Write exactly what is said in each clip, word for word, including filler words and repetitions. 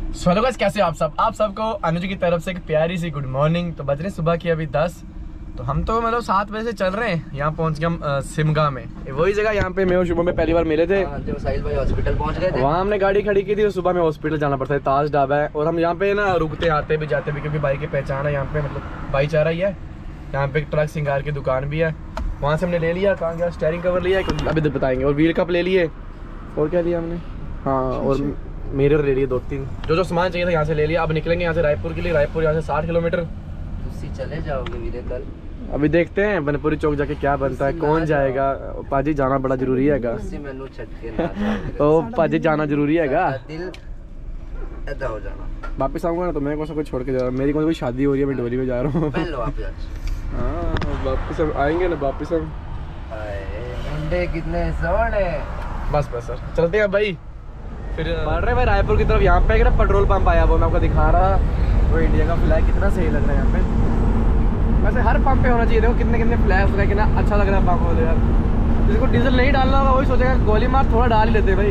Hello guys, कैसे हो आप सब? आप सबको अनुज की तरफ से एक प्यारी सी गुड मॉर्निंग। तो बज रहे सुबह की अभी दस। तो हम तो मतलब सात बजे से चल रहे हैं। यहाँ पहुँच गए हम सिमगा में, वही जगह यहाँ पे मैं और शुभम में पहली बार मिले थे। जो साहिल भाई हॉस्पिटल पहुँच गए थे, वहाँ हमने गाड़ी खड़ी की थी। और सुबह में हॉस्पिटल जाना पड़ता है, ताज ढाबा है। और हम यहाँ पे ना रुकते आते भी जाते भी, क्योंकि बाइक की पहचान है यहाँ पे, मतलब भाईचारा ही है। यहाँ पे एक ट्रक सिंगार की दुकान भी है। वहाँ से हमने ले लिया, कहाँ गया, स्टेयरिंग कवर लिया, अभी तो बताएंगे। और व्हील कप ले लिए। और क्या लिया हमने? हाँ, और मिरर ले लिए दो तीन। जो जो सामान चाहिए था यहाँ से ले लिया। अब निकलेंगे यहाँ से रायपुर के लिए। रायपुर यहाँ से साठ किलोमीटर। तुसी चले जाओगे वीरे कल? अभी देखते हैं बनपुरी चौक जाके क्या बनता है, कौन जाएगा। पाजी जाना बड़ा जरूरी हैगा। मैनू छटके ना ओ पाजी जाना जरूरी हैगा। दिल ऐदा हो जाना। वापस आऊंगा ना तो मैं कौन सा कुछ छोड़ के जा रहा हूँ। मेरी कौन कोई शादी हो रही है, मैं डोली में जा रहा हूँ। पहले वापस हाँ, वापस हम आएंगे ना, वापस हम। मुंडे कितने सोने। बस बस सर, चलते हैं भाई। फिर बढ़ रहे भाई रायपुर की तरफ। यहाँ पे एक ना पेट्रोल पंप आया, वो मैं आपको दिखा रहा। वो इंडिया का फ्लैग कितना सही लग रहा है यहाँ पे। वैसे हर पंप पे होना चाहिए। देखो कितने कितने फ्लैग्स लगे, कितना अच्छा लग रहा है पंप वाले यार। जिसको डीजल नहीं डालना होगा वही सोचेगा गोली मार, थोड़ा डाल ही लेते भाई।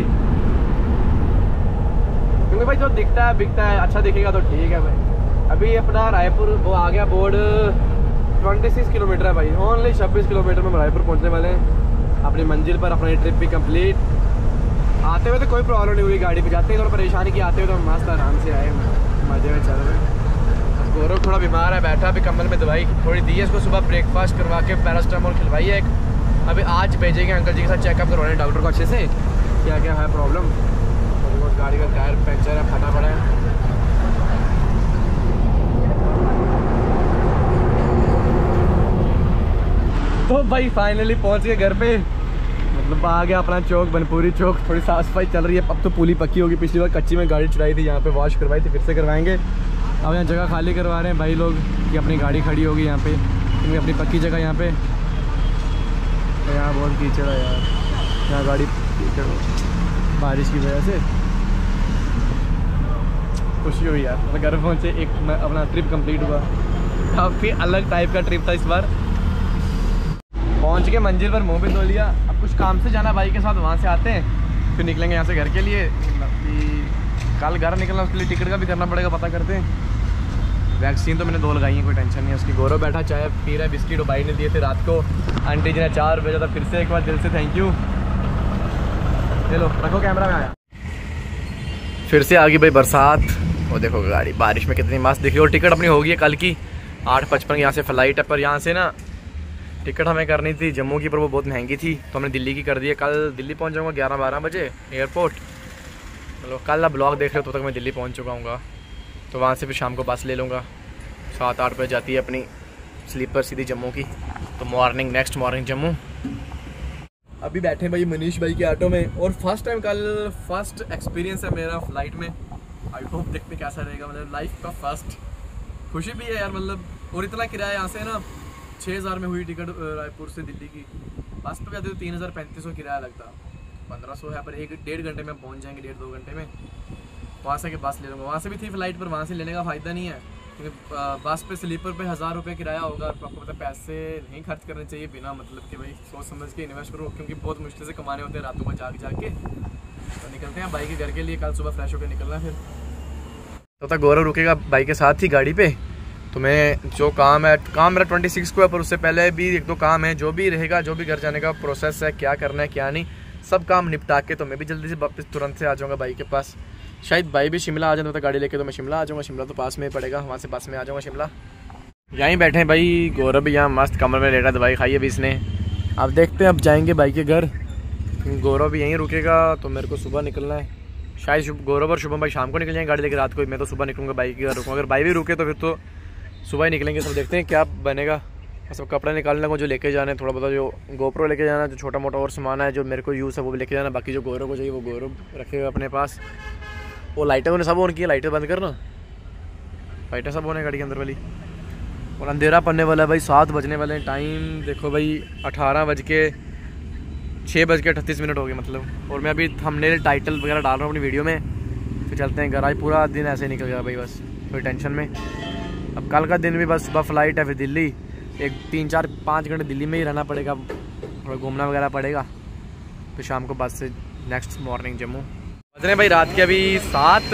क्योंकि भाई जो दिखता है बिकता है, अच्छा दिखेगा तो ठीक है भाई। अभी अपना रायपुर वो आ गया बोर्ड। छब्बीस किलोमीटर है भाई, ओनली छब्बीस किलोमीटर में रायपुर पहुँचने वाले हैं अपनी मंजिल पर। अपनी ट्रिप भी कंप्लीट। आते हुए तो कोई प्रॉब्लम नहीं हुई, गाड़ी पे जाते ही थोड़ा परेशानी की, आते हुए तो मस्त आराम से आए, मजे में चल रहे। गौरव थोड़ा बीमार है, बैठा भी कम्बल में। दवाई थोड़ी दी है इसको, सुबह ब्रेकफास्ट करवा के पैरास्टामोल खिलवाई है एक। अभी आज भेजेंगे अंकल जी के साथ चेकअप करवाने डॉक्टर को अच्छे से, क्या क्या है प्रॉब्लम। तो गाड़ी का टायर पंचर है, फटा पड़ा है। तो भाई फाइनली पहुंच गए घर पे। मतलब आ गया अपना चौक, बनपुरी चौक। थोड़ी साफ सफाई चल रही है, अब तो पूरी पक्की होगी। पिछली बार कच्ची में गाड़ी चुराई थी, यहाँ पे वॉश करवाई थी, फिर से करवाएंगे। अब यहाँ जगह खाली करवा रहे हैं भाई लोग कि अपनी गाड़ी खड़ी होगी यहाँ पे, क्योंकि अपनी पक्की जगह यहाँ पे। तो यहाँ बहुत कीचड़ है यार, यहाँ गाड़ी कीचड़ बारिश की वजह से। खुशी हुई यार, मतलब घर पहुँचे, एक अपना ट्रिप कंप्लीट हुआ। काफ़ी अलग टाइप का ट्रिप था इस बार। पहुंच के मंजिल पर मुंह भी धो लिया। अब कुछ काम से जाना भाई के साथ, वहाँ से आते हैं फिर निकलेंगे यहाँ से घर के लिए। कल घर निकलना, उसके लिए टिकट का भी करना पड़ेगा, पता करते हैं। वैक्सीन तो मैंने दो लगाई है, कोई टेंशन नहीं है उसकी। गौरव बैठा चाय पी रहा है, बिस्किट भाई ने दिए थे रात को। आंटी जी ने चार भेजा था, फिर से एक बार दिल से थैंक यू। चलो रखो कैमरा में। आया फिर से आ गई भाई बरसात। वो देखो गाड़ी बारिश में कितनी मस्त दिख रही है। और टिकट अपनी होगी है कल की आठ पचपन यहाँ से फ्लाइट है। पर यहाँ से ना टिकट हमें करनी थी जम्मू की, पर वो बहुत महंगी थी, तो हमने दिल्ली की कर दी है। कल दिल्ली पहुंच जाऊंगा ग्यारह बारह बजे एयरपोर्ट। मतलब कल आप ब्लॉग देख रहे हो तो तक मैं दिल्ली पहुंच चुका हूँ। तो वहाँ से फिर शाम को बस ले लूँगा। सात आठ बजे जाती है अपनी स्लीपर सीधी जम्मू की। तो मॉर्निंग नेक्स्ट मॉर्निंग जम्मू। अभी बैठे भाई मनीष भाई के ऑटो में। और फर्स्ट टाइम कल फर्स्ट एक्सपीरियंस है मेरा फ्लाइट में। आई होप देखते कैसा रहेगा, मतलब लाइफ का फर्स्ट। खुशी भी है यार मतलब। और इतना किराया यहाँ से ना छः हज़ार में हुई टिकट रायपुर से दिल्ली की। बस पे जाते तो तीन हज़ार पैंतीस सौ किराया लगता, पंद्रह सौ है। पर एक डेढ़ घंटे में पहुंच जाएंगे, डेढ़ दो घंटे में। वहाँ से के बस ले लूँगा। वहाँ से भी थी फ्लाइट, पर वहाँ से लेने का फ़ायदा नहीं है, क्योंकि बस पे स्लीपर पे हज़ार रुपये किराया होगा। तो आपको पता पैसे नहीं खर्च करने चाहिए बिना मतलब कि भाई सोच समझ के इन्वेस्ट करो, क्योंकि बहुत मुश्किल से कमाने होते हैं रातों को जाग जाग के। तो निकलते हैं बाइक के घर के लिए, कल सुबह फ्रेश होकर निकलना। फिर तो तक गौरव रुकेगा बाइक के साथ ही गाड़ी पे। तो मैं जो काम है, काम मेरा ट्वेंटी सिक्स को है, पर उससे पहले भी एक दो काम है। जो भी रहेगा, जो भी घर जाने का प्रोसेस है, क्या करना है क्या नहीं, सब काम निपटा के तो मैं भी जल्दी से वापस तुरंत से आ जाऊँगा बाइक के पास। शायद भाई भी शिमला आ जाए तो गाड़ी लेके, तो मैं शिमला आ जाऊँगा। शिमला तो पास में ही पड़ेगा, वहाँ से बस में आ जाऊँगा शिमला। यहीं बैठे हैं भाई, गौरव भी यहाँ मस्त कमरे में लेटा, दवाई खाई अभी इसने। अब देखते हैं, अब जाएंगे बाइक के घर। गौरव भी यहीं रुकेगा, तो मेरे को सुबह निकलना है। शायद गौरव और शुभम भाई शाम को निकल जाएंगे गाड़ी लेकर रात को। मैं तो सुबह निकलूँगा बाइक के घर रुकूँगा। अगर भाई भी रुके तो फिर तो सुबह ही निकलेंगे। सब देखते हैं क्या बनेगा। सब कपड़े निकालने को जो लेके जाना है, थोड़ा बहुत जो गोप्रो लेके जाना है, जो छोटा मोटा और सामान है जो मेरे को यूज़ है वो भी लेके जाना। बाकी जो गौरव को चाहिए वो गौरव रखेगा अपने पास। वो लाइटें उन्हें सब ऑन की है, लाइटें बंद करना, लाइटें सब ऑन है गाड़ी के अंदर वाली। और अंधेरा पड़ने वाला है भाई, सात बजने वाले हैं। टाइम देखो भाई अठारह बज के छः बज के अट्ठतीस मिनट हो गए मतलब। और मैं अभी थंबनेल टाइटल वगैरह डाल रहा हूँ अपनी वीडियो में। फिर चलते हैं घर। आज पूरा दिन ऐसे निकल गया भाई, बस कोई टेंशन में। अब कल का दिन भी बस सुबह फ्लाइट है, फिर दिल्ली एक तीन चार पाँच घंटे दिल्ली में ही रहना पड़ेगा, थोड़ा घूमना वगैरह पड़ेगा। फिर शाम को बस से नेक्स्ट मॉर्निंग जम्मू। बज रहे हैं भाई रात के अभी सात।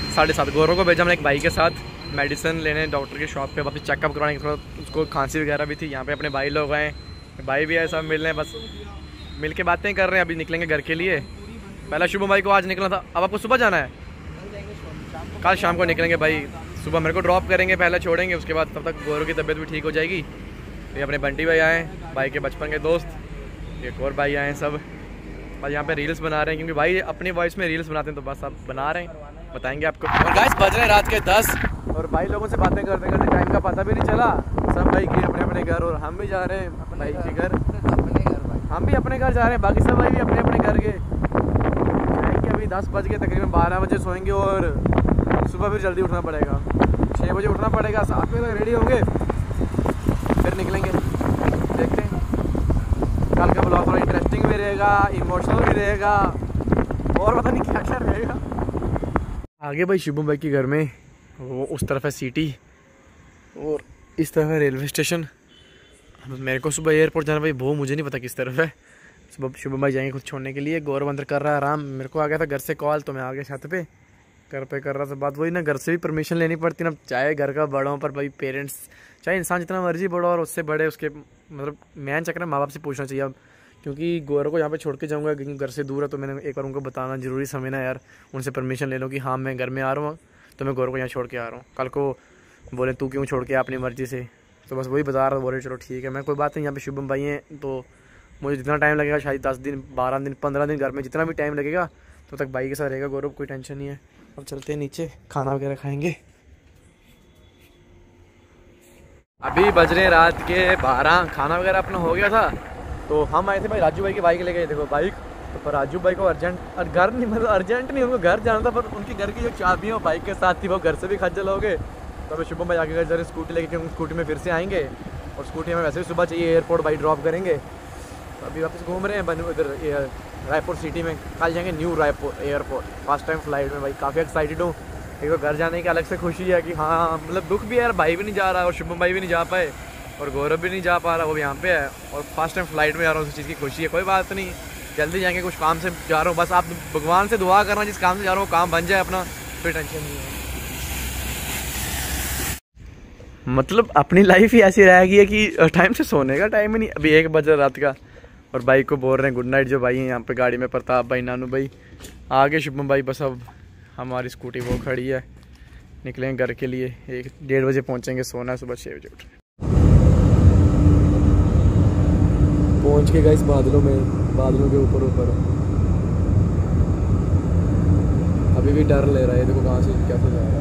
साढ़े सात गौरव को भेजा हमने एक भाई के साथ मेडिसिन लेने डॉक्टर की शॉप पे, वापस चेकअप करवाने के, थोड़ा उसको खांसी वगैरह भी थी। यहाँ पे अपने भाई लोग आए, भाई भी आए, सब मिल रहे हैं, बस मिल के बातें कर रहे हैं। अभी निकलेंगे घर के लिए। पहला शुभम भाई को आज निकलना था, अब आपको सुबह जाना है? कल शाम को निकलेंगे भाई। सुबह मेरे को ड्रॉप करेंगे, पहले छोड़ेंगे, उसके बाद तब तक गौरव की तबीयत भी ठीक हो जाएगी। ये अपने बंटी भाई आए, भाई के बचपन के दोस्त, एक और भाई आए सब। बस यहाँ पे रील्स बना रहे हैं, क्योंकि भाई अपनी वॉइस में रील्स बनाते हैं, तो बस अब बना रहे हैं, बताएंगे आपको। और गाइस बज रहे हैं रात के दस, और भाई लोगों से बातें करते करते टाइम का पता भी नहीं चला। सब भाई गए अपने अपने घर, और हम भी जा रहे हैं भाई के घर, अपने घर भाई, हम भी अपने घर जा रहे हैं, बाकी सब भाई भी अपने अपने घर गए। अभी दस बज गए, तकरीबन बारह बजे सोएंगे, और सुबह फिर जल्दी उठना पड़ेगा, छः बजे उठना पड़ेगा, सात बजे तक रेडी होंगे, फिर निकलेंगे। देखते हैं, कल का ब्लॉग थोड़ा इंटरेस्टिंग भी रहेगा, इमोशनल भी रहेगा, और पता नहीं क्या क्या रहेगा आगे। भाई शुभम भाई के घर में वो उस तरफ है सिटी, और इस तरफ है रेलवे स्टेशन। मेरे को सुबह एयरपोर्ट जाना भाई, वो मुझे नहीं पता किस तरफ है। सुबह शुभम भाई जाएंगे खुद छोड़ने के लिए। गौरव अंदर कर रहा है आराम। मेरे को आ गया था घर से कॉल, तो मैं आ गया छत पे, घर पे कर रहा था बात। वही ना, घर से भी परमिशन लेनी पड़ती ना, चाहे घर का बड़ों पर भाई, पेरेंट्स, चाहे इंसान जितना मर्जी बड़ा और उससे बड़े उसके मतलब मैन चक्कर माँ बाप से पूछना चाहिए अब, क्योंकि गौरव को यहाँ पे छोड़ के जाऊँगा, क्योंकि घर से दूर है, तो मैंने एक बार उनको बताना जरूरी समझना यार, उनसे परमिशन ले लो कि हाँ मैं घर में आ रहा हूँ, तो मैं गौरव को यहाँ छोड़ के आ रहा हूँ। कल को बोले तू क्यों छोड़ के अपनी मर्जी से, तो बस वही बता रहा, बोले चलो ठीक है, मैं कोई बात नहीं, यहाँ पे शुभम भाई हैं, तो मुझे जितना टाइम लगेगा, शायद दस दिन बारह दिन पंद्रह दिन घर में जितना भी टाइम लगेगा, तो तक भाई के साथ रहेगा गौरव, कोई टेंशन नहीं है। अब चलते हैं नीचे, खाना वगैरह खाएंगे। अभी बज रहे हैं रात के बारह, खाना वगैरह अपना हो गया था, तो हम आए थे भाई राजू भाई की बाइक लेके, देखो बाइक, तो पर राजू भाई को अर्जेंट, और घर नहीं मतलब अर्जेंट नहीं, उनको घर जाना था, पर उनकी घर की जो चाबियाँ वो बाइक के साथ थी, वो घर से भी खज्जल हो गए। तो अभी शुभम भाई आगे घर जा रहे स्कूटी लेके, क्योंकि स्कूटी में फिर से आएंगे, और स्कूटी हमें वैसे भी सुबह चाहिए, एयरपोर्ट भाई ड्रॉप करेंगे। तो अभी वापस घूम रहे हैं बन इधर रायपुर सिटी में, कल जाएंगे New Raipur airport, first time flight में भाई, काफ़ी एक्साइटेड हूँ। एक तो घर जाने की अलग से खुशी है कि हाँ, मतलब दुख भी है यार, भाई भी नहीं जा रहा, और शुभम भाई भी नहीं जा पाए, और गौरव भी नहीं जा पा रहा, वो भी यहाँ पे है, और फर्स्ट टाइम फ्लाइट में जा रहा हूँ, उस चीज़ की खुशी है। कोई बात नहीं, जल्दी जाएंगे, कुछ काम से जा रहा हूँ, बस आप भगवान से दुआ करना जिस काम से जा रहा हूँ काम बन जाए अपना, कोई टेंशन नहीं है। मतलब अपनी लाइफ ही ऐसी रहेगी है कि टाइम से सोने का टाइम ही नहीं। अभी एक बजे रात का, और भाई को बोल रहे हैं गुड नाइट, जो भाई हैं यहाँ पे गाड़ी में, प्रताप भाई, नानू भाई, आगे शुभम भाई, बस अब हमारी स्कूटी वो खड़ी है, निकलेंगे घर के लिए, एक डेढ़ बजे पहुँचेंगे, सोना है सुबह छः बजे उठ रहे पहुँच के गाइस बादलों में, बादलों के ऊपर ऊपर। अभी भी डर ले रहा है, देखो कहाँ से कैसे जा रहा है।